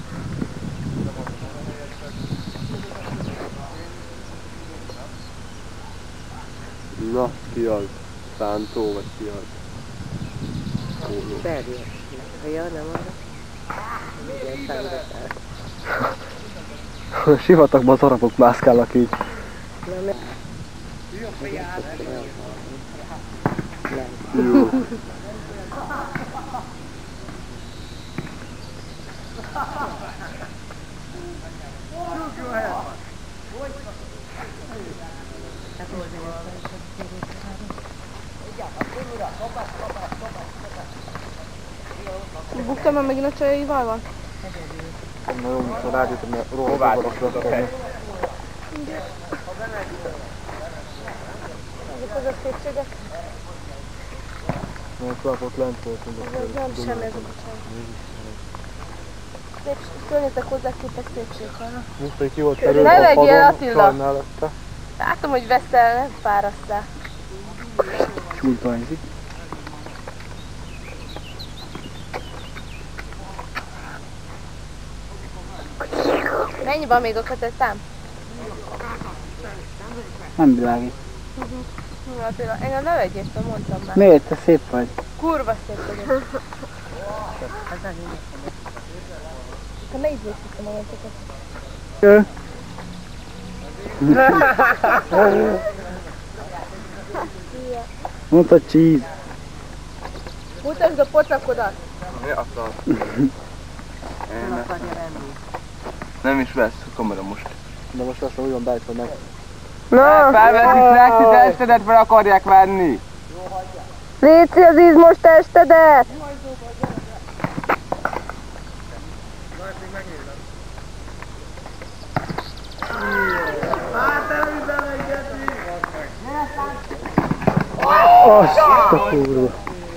Na, ki az? Szántó vagy ki az? Berjes. Ja, nem arra. Igen, szándotál. A sivatagban az arabok mászkálnak így. Jó. Buktam már megint a csajaival van? Nagyon vissza rágyújtom, mert rohadt akarok tenni. Ezek azok szépségek? Mert szóval ott lent voltunk. Ez nem semmi ezek a csajok. Szörnyetek hozzá képek szépség vannak. Most, hogy ki volt terülve Ne a vegyél, padon, Attila! csaj mellette. Látom, hogy veszel, nem fárasztál. Csúltányzik. Mennyi van még a kötetám? Nem világít. Uh-huh. Attila, engem ne vegyél, fel, mondtam már. Miért? Te szép vagy. Kurva szép vagyok. Te ne ízlésítem a mondtokat. Ő? Mondta cheese. Mutasd a pocakodat! Mi akar? Nem. Nem is lesz a kamera most. De most lassan úgy van beállítva meg. Na, Felveszik Lexi testedet, fel akarják venni. léci az izmos testedet! Azt a kurva.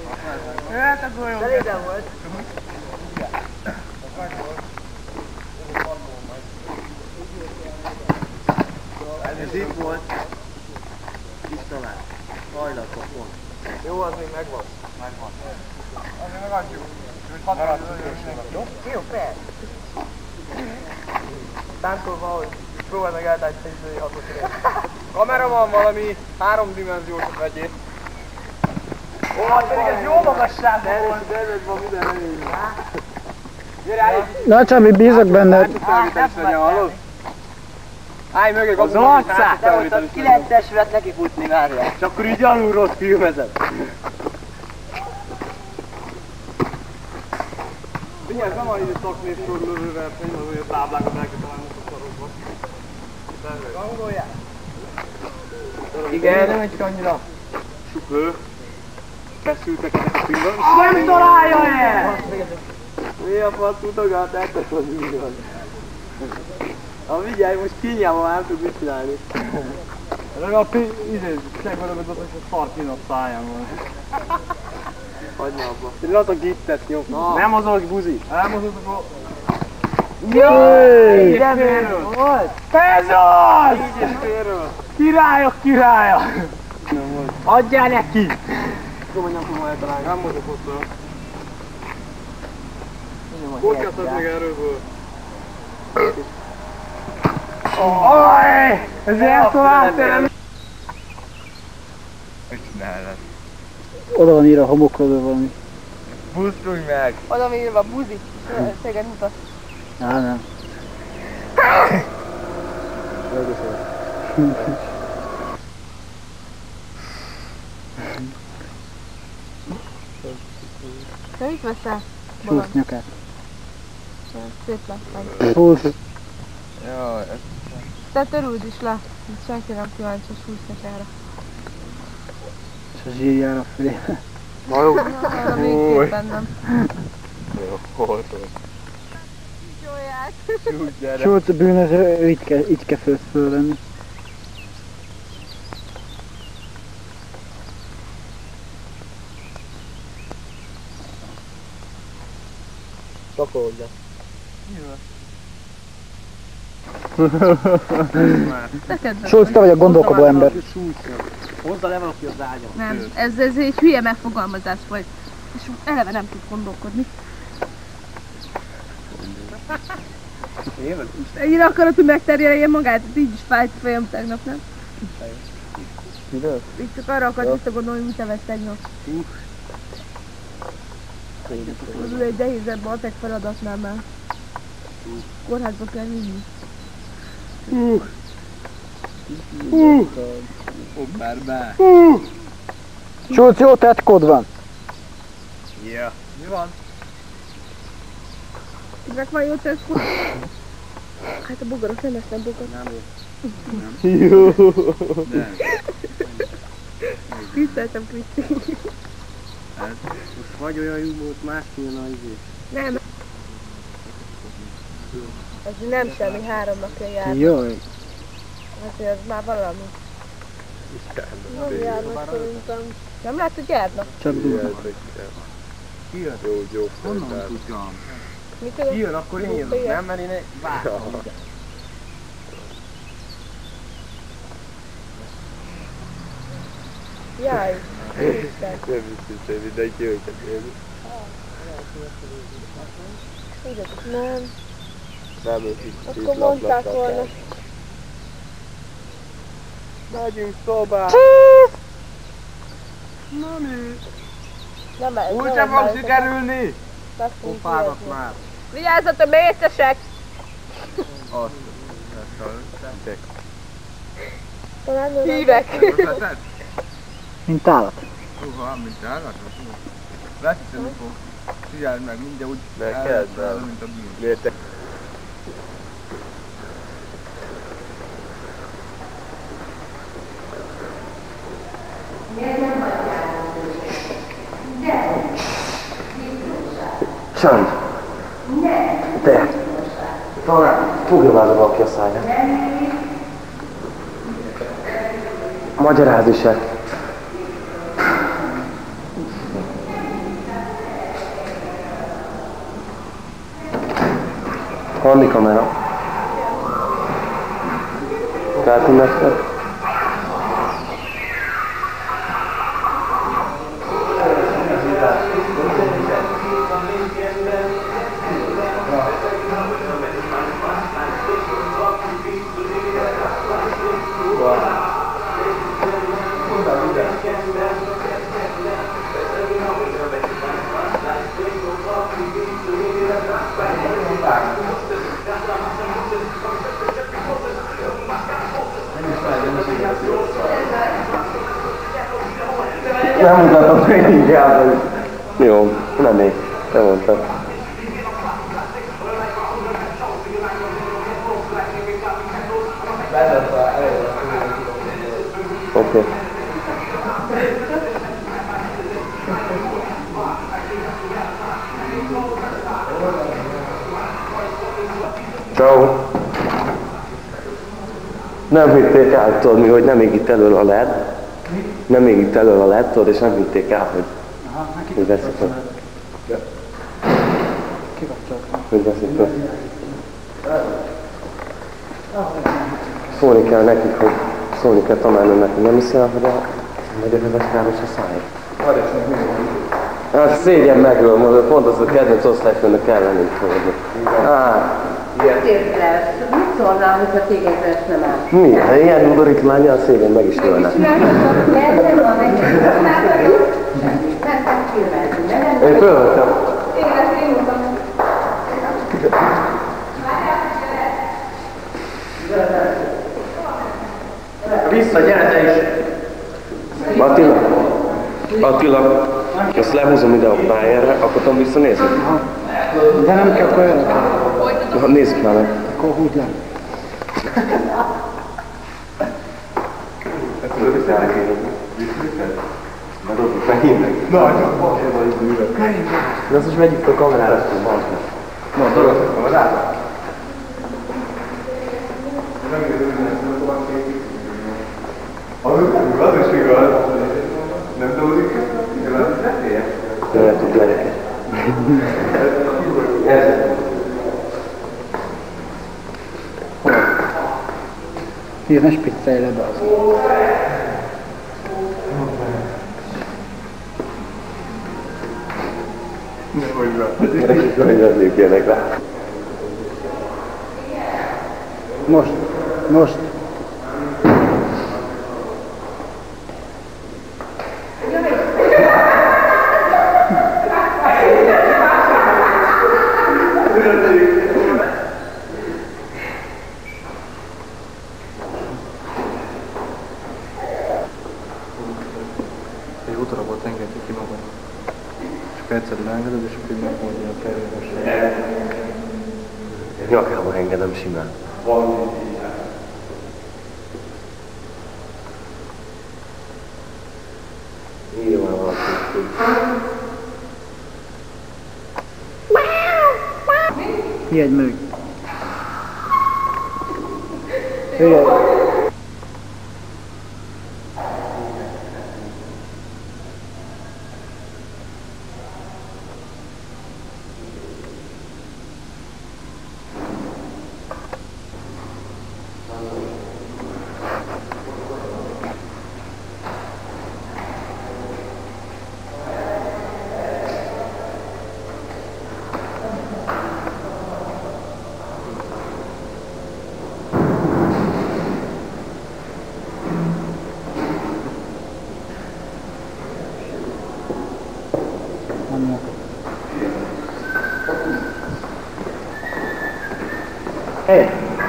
Ez itt volt. Kis talán. Hajlatva pont. Jó, az még megvan. Megvan. Azért megadjuk. Jó? Jó, fel. Táncol valahogy. Próbáld meg eltállítani egy hatot érni. Kamera van valami háromdimenziósat vegyél. Ó, hát pedig ez jó magasságban van. De előtt van minden előtt. Gyere, állj! Na Csami, bízok benned. Számítás legyen, hallod? Állj mögé, Az arcát! Te volt a kilencesület neki futni várjál. És akkor így alulról filmezed. Figyelj, ez nem a így szaknév sorlőrő verseny, az olyan táblákat elkezdem a szarokba. Hangolják! Igen, nem egy annyira. Supő. Feszültek ennek a pillanat. Nem találja el! Mi a fasz mutogat? Eltesz az így van. Na vigyelj, most kínjában már nem tud mit csinálni. Legalább idéz, segvelőben az, hogy a szart jön a száján van. Hagyd már abba. Pillanat gittet, jó? Na. Nem mozog, buzi. Elmozogtok a... Jaj! Ide volt! Ez az! Így és félről. Királyok királya! Adjál neki! Tudom, hogy nem tudom eltalálni. Nem mozog hozzá. Kókjátszad meg erőből. Oj! Ezért tovább tőlem! Mit csinálod? Oda van írva a homokról valami. Busztulj meg! Oda van írva buzi, és téged mutat. Á, nem. Te mit veszel? Húsz nyakát. Szép lesz meg. Húsz. Jaj, ez... Te törüld is le, senki nem kíváncsi a súlysznekára. És a zsírjára fölé. Na jó. Na, még két bennem. Jó, hol volt? át. Schulz bűnöző, ő így kell, így kell föl, fölvenni. Szakolodja. Schulz, te vagy a gondolkodó ember. Hozza le valaki az ágyam. Nem, ez, ez egy hülye megfogalmazás volt. És eleve nem tud gondolkodni. Ennyire akarod, hogy megterjelje magát, így is fájt a fejem tegnap, nem? Miről? Így csak arra akart visszagondolni, hogy mit evett tegnap. Az egy nehézebb matek feladatnál már. Kórházba kell vinni. Hoppárbá. Schulz, jó tetkod van. Ja. Mi van? Ezek van jó teszkó? Hát a bogaros nem ezt nem bogor. Nem Jó. Nem. Tiszteltem, Kriszti. Hát, most vagy olyan jó volt, más milyen a izé. Nem. Ez nem semmi, három napja jár. Jaj. Azért az már valami. Nem járnak szerintem. Nem lehet, hogy járnak. Csak durva. Kijön? Jó, jó. Honnan tudjam? Mit tudod? Kijön, akkor én jövök, nem? Mert én egy várom. Jaj. Nem biztos, hogy mindenki őket érzi. Nem. Nem, ők itt Akkor mondták volna. Megyünk szobába! Mami! Nem, ez Úgy nem sem fog ez sikerülni! Meg fogunk Pofádat kiadni. már! Vigyázzatok a mészesek! Azt. Ezt a... Tek. Talán ő nem- Hívek! Ötleted? Mint állat. Uha, mint állat? Veszíteni fog. Figyeld meg, mindjárt úgy Neked, elveszem, nem. mint a bűn. Miért te? Sand! Te! Talán fogja már valaki a száját. Magyarázz se. Hanni kamera. Kártűnmester. Nem mutatom meg inkább. Jó, nem még. Te mondtad. Oké. Okay. Ciao. Nem hitték el, tudod mi, hogy nem ég itt elől a led. Nem még itt elől a led, tudod, és nem hitték el, hogy, hogy veszik fel. Hogy veszik fel. Szólni kell nekik, hogy szólni kell tanárnőnek, hogy nem hiszi el, hogy a megyevezetkáros a száj. Hát szégyen megről, mondod, pont az a kedvenc osztályfőnök kell lenni, hogy ah. Mit szólnál, hogyha téged ezt nem áll? Mi? Ha ilyen undorító lányjal szégyen meg is tőle. Én fölvettem. Vissza, gyere te is! Attila, Attila, azt lehúzom ide a pályára, akkor tudom visszanézni? De nem kell, akkor jönnek. Ha nézzük már meg. Akkor húzd le. De azt most megyünk a kamerára. Mondd, dolog a kamerára? Hier, ne spiccelj le be az. Hogy lépjenek rá. Most, most. Egy útrabot engedjük ki magad. És percet leengeded, és akkor megmondja a terjedesre. Nyakába engedem simán. Írja már valaki. Ijedj meg. Ijedj. Hey!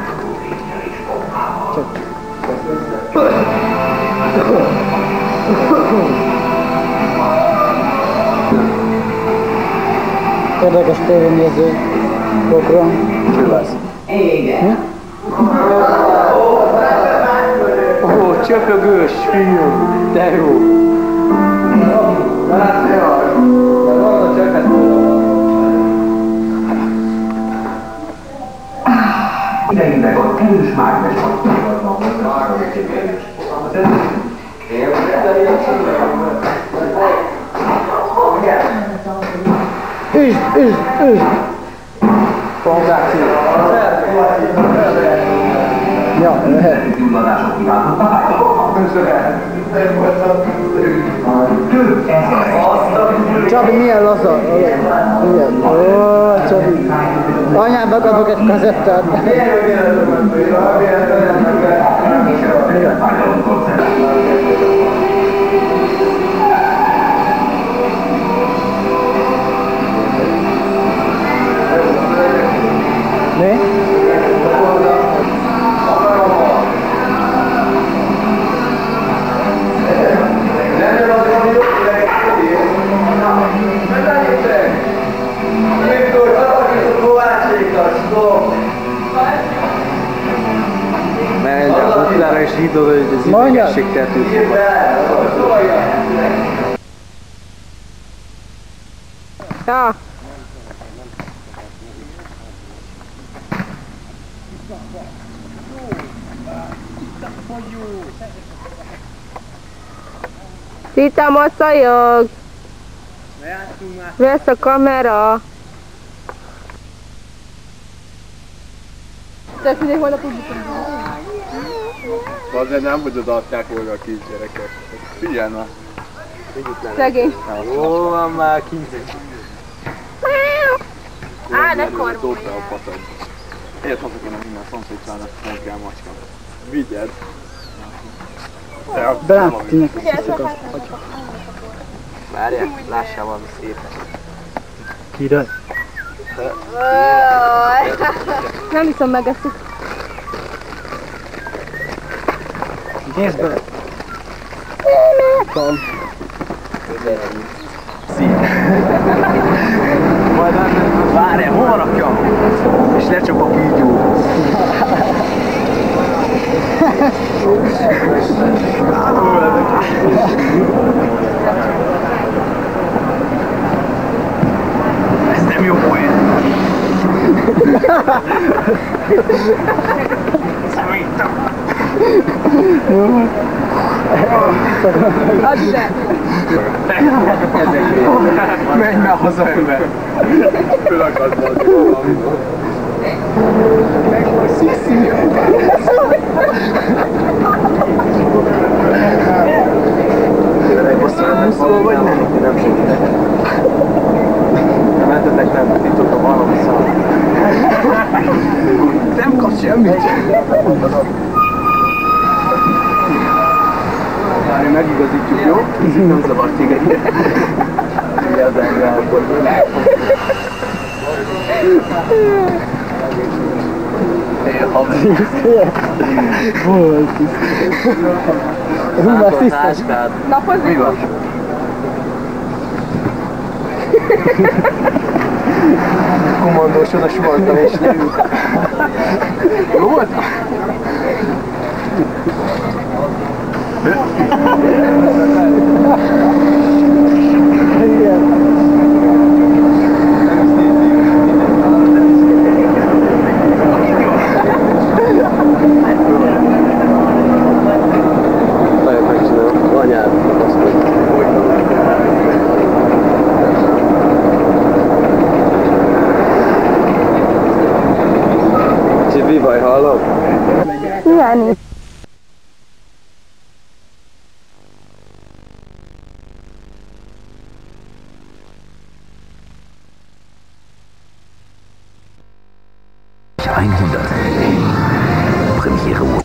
Érdekes tévénéző program. Mi lesz? Mi? Ó, csöpögős film! De jó! Idejének a erős mágnes hatásban Üsd, üsd, üsd! Ja, lehet. gyulladások kiváltottak több ezer. Csabi, milyen laza? Milyen? Ó, Csabi. Anyámnak adok egy kazettát. Mi? Menj az utcára és hidd oda, hogy az idegenesség tetőzik. Ja. Tita, mosolyog! Vesz a kamera! Azért nem, hogy odaadták volna a kisgyerekek. Figyelj na! Szegény. Hol van már kis? Á, ne kormolj! Dobta a patad. Ilyet haza kéne vinni a szomszédsának, nem kell macska. Vigyed! Belám tűnnek, hogy hiszek azt, hogy... Várjál, lássál valami szépet. Király. Nem hiszem, megeszik. Nézd bele! Tal. Majd nem, várjál, hova rakjam? És ne csak a kígyó. Ez nem jó poén. Számítom. Add ide! Menj már haza, ember! Fölakadva az valamit. Meg vagy szíszíni. Semmit. Várj, megigazítjuk, jó? Nem zavar téged. Vigyázzál rá, akkor Volt Rúgás tisztes. Napozni? Mi van? Kommandós oda suhantam és leültem. Jó volt? Nagyon megcsinálom. Anyád, azt mondja. Mi baj, hallom? Jani. hundert. Premiere